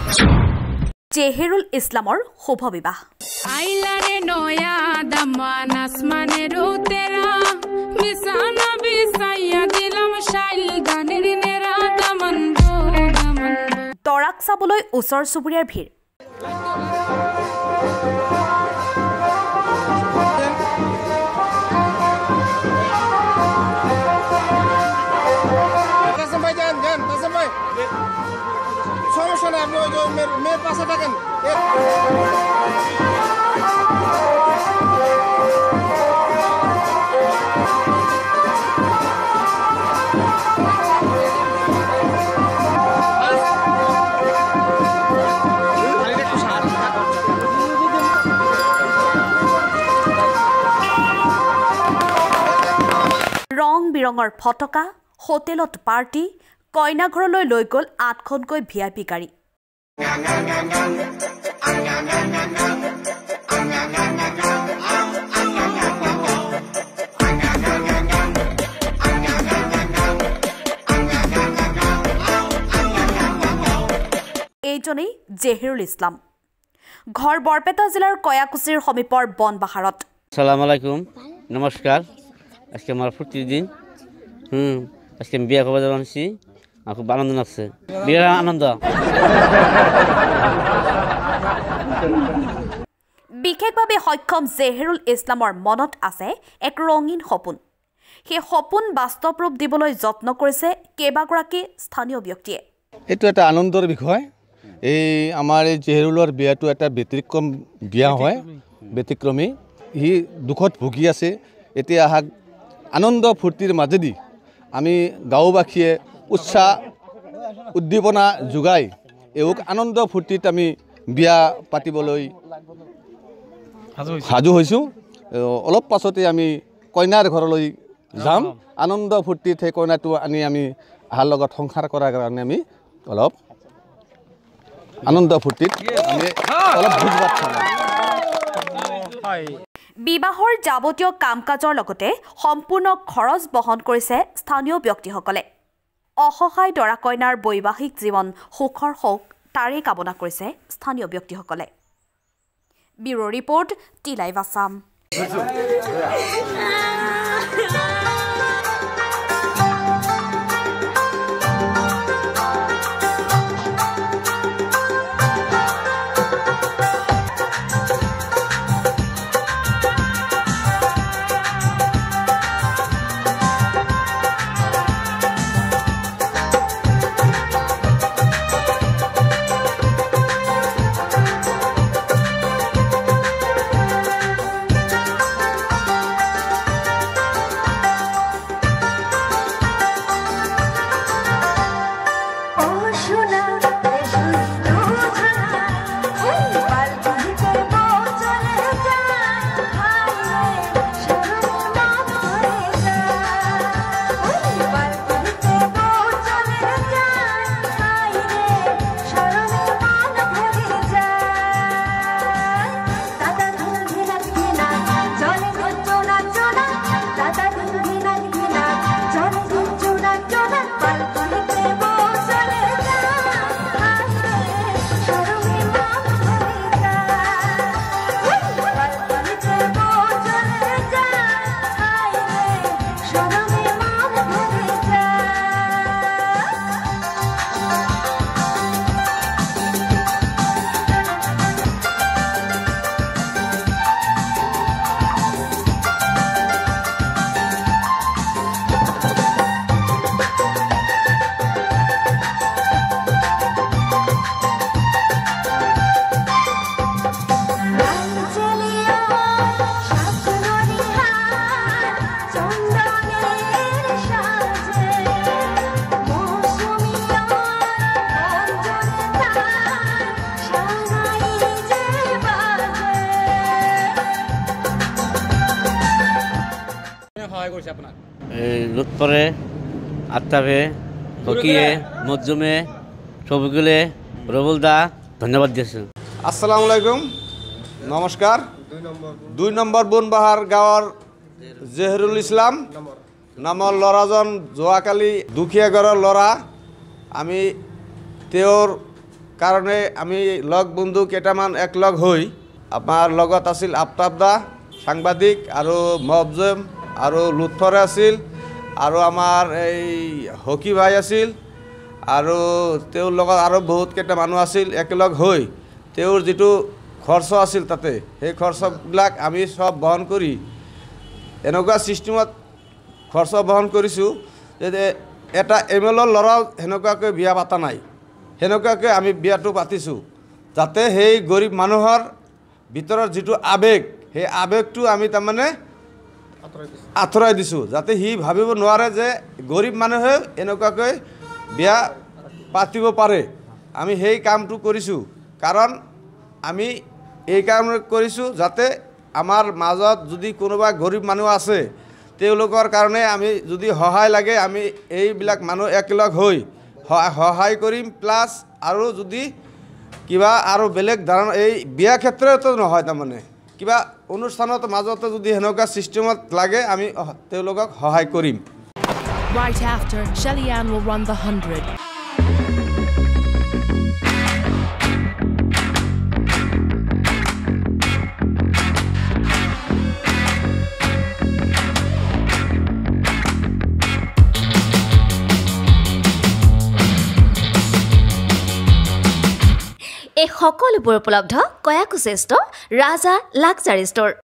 জেহেৰুল ইছলামৰ শুভ বিবাহ আইলারে নয়া দামান আসমানের উতেরা বিছানা বিছাইয়া দিলাম শাইল গানের নেরা দামান দৰাক চাবলৈ ওচৰ চুবুৰীয়াৰ ভিৰ ৰং বিৰঙৰ ফটকা হোটেলত পাৰ্টি কইনা ঘৰলৈ লৈ গ'ল 8খনকৈ ভিআইপি গাড়ী এইজনেই জেহেৰুল ইছলাম ঘৰ বৰপেটা জিলাৰ কয়াকুছিৰ সমীপৰ বনবাহাৰত আসসালামু আলাইকুম নমস্কার আজকে আমার ফুর্তির দিন আজকে আমি বিয়ে করবো যাচ্ছি আমার খুব আনন্দ লাগছে বিয়ের আনন্দ বিশেষভাৱে সক্ষম জেহেৰুল ইছলামৰ মনত আছে এক ৰঙীন সপোন সেই সপোন বাস্তৱ ৰূপ দিবলৈ যত্ন কৰিছে কেইবাগৰাকী স্থানীয় ব্যক্তিয়ে এইটো এটা আনন্দৰ বিষয় এই আমাৰ এই জেহেৰুলৰ বিয়াটো এটা ব্যতিক্ৰম বিয়া হয় ব্যতিক্ৰমী হি দুখত ভুগি আছে এতিয়া আনন্দ ফূৰ্তিৰ মাজেদি আমি গাঁওবাসীয়ে উৎসাহ উদ্দীপনা যোগাই এওঁক আনন্দ ফূৰ্তিত আমি বিয়া পাতিবলৈ সাজু হৈছোঁ অলপ পাছতে আমি কইনাৰ ঘৰলৈ যাম আনন্দ ফূৰ্তিত সেই কইনাটো আনি আমি আহাৰ লগত সংসাৰ কৰাৰ কাৰণে আমি অলপ আনন্দ ফূৰ্তিত আমি অলপ ভোজ ভাত খাম বিবাহৰ যাৱতীয় কাম কাজৰ লগতে সম্পূৰ্ণ খৰচ বহন কৰিছে স্থানীয় ব্যক্তিসকলে অসহায় দৰা কইনাৰ বৈবাহিক জীৱন সুখৰ হওক তাৰে কামনা কৰিছে স্থানীয় ব্যক্তিসকলে bureau report T live Assam লুৎপরে আত্তাবে হকিয়ে মজ্জুমে সবগুলে রবুলদা ধন্যবাদ দিয়েছেন আসসালামু আলাইকুম নমস্কার 2 নম্বৰ বনবাহাৰ গাঁৱৰ জেহেৰুল ইছলাম নামৰ ল'ৰাজন যোৱাকালি দুখীয়া ঘৰৰ ল'ৰা আমি তেওঁৰ কাৰণে আমি লগ বন্ধু কেইটামান একলগ হৈ আমাৰ লগত আছিল আফতাবদা সাংবাদিক আৰু মবজম আৰু লুথৰে আছিল আৰু আমাৰ এই হকি ভাই আছিল আৰু তেওঁৰ লগত আৰু বহুত কেইটা মানুহ আছিল একলগ হৈ তেওঁৰ যিটো খৰচ আছিল তাতে সেই খৰচবিলাক আমি সব বহন কৰি এনেকুৱা চিষ্টেমত খৰচ বহন কৰিছোঁ যে এটা এমএলএৰ ল'ৰাও সেনেকুৱাকৈ বিয়া পাতা নাই সেনেকুৱাকৈ আমি বিয়াটো পাতিছোঁ যাতে সেই গৰীব মানুহৰ ভিতৰৰ যিটো আবেগ সেই আবেগটো আমি তাৰমানে আঁতৰাই দিছোঁ যাতে সি ভাবিব নোৱাৰে যে গৰীব মানুহে এনেকুৱাকৈ বিয়া পাতিব পাৰে আমি সেই কামটো কৰিছোঁ কাৰণ আমি এই কাম কৰিছোঁ যাতে আমাৰ মাজত যদি কোনোবা গৰীব মানুহ আছে তেওঁলোকৰ কাৰণে আমি যদি সহায় লাগে আমি এইবিলাক মানুহ একলগ হৈ সহায় কৰিম প্লাছ আৰু যদি কিবা আৰু বেলেগ ধাৰণা এই বিয়া ক্ষেত্ৰতো নহয় তাৰমানে কিবা অনুষ্ঠানত মাজতে যদি সেনেকুৱা চিষ্টেমত লাগে আমি তেওঁলোকক সহায় কৰিম Right after, Shelly-Ann will run the 100. এই সকলোবোৰ উপলব্ধ কয়াকুচেষ্ট ৰাজা লাক্সাৰী ষ্ট'ৰ